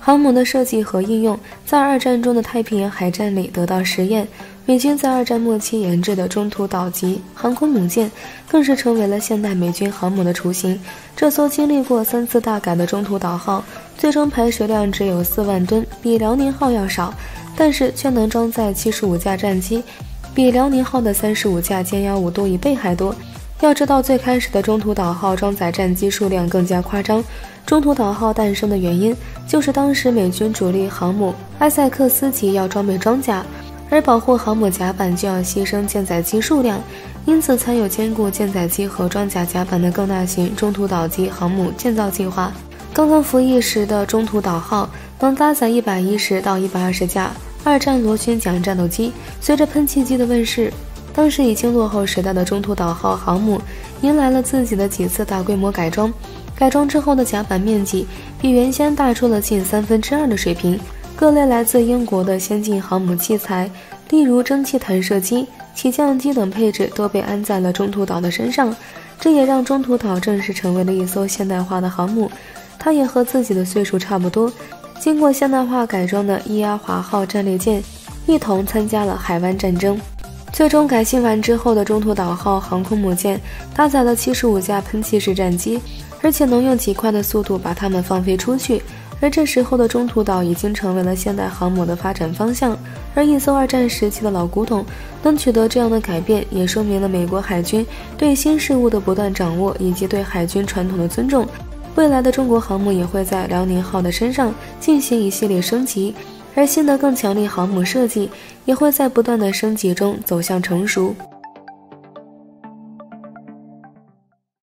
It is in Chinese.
航母的设计和应用在二战中的太平洋海战里得到实验。美军在二战末期研制的中途岛级航空母舰，更是成为了现代美军航母的雏形。这艘经历过3次大改的中途岛号，最终排水量只有4万吨，比辽宁号要少，但是却能装载75架战机，比辽宁号的35架歼155多1倍还多。要知道，最开始的中途岛号装载战机数量更加夸张。中途岛号诞生的原因，就是当时美军主力航母埃塞克斯级要装备装甲，而保护航母甲板就要牺牲舰载机数量，因此才有兼顾舰载机和装甲甲板的更大型中途岛级航母建造计划。刚刚服役时的中途岛号能搭载110到120架二战螺旋桨战斗机。随着喷气机的问世，当时已经落后时代的中途岛号航母迎来了自己的几次大规模改装。改装之后的甲板面积比原先大出了近2/3的水平。各类来自英国的先进航母器材，例如蒸汽弹射机、起降机等配置都被安在了中途岛的身上，这也让中途岛正式成为了一艘现代化的航母。它也和自己的岁数差不多，经过现代化改装的伊阿华号战列舰一同参加了海湾战争。最终改进完之后的中途岛号航空母舰搭载了75架喷气式战机，而且能用极快的速度把它们放飞出去。而这时候的中途岛已经成为了现代航母的发展方向，而一艘二战时期的老古董能取得这样的改变，也说明了美国海军对新事物的不断掌握以及对海军传统的尊重。未来的中国航母也会在辽宁号的身上进行一系列升级，而新的更强力航母设计也会在不断的升级中走向成熟。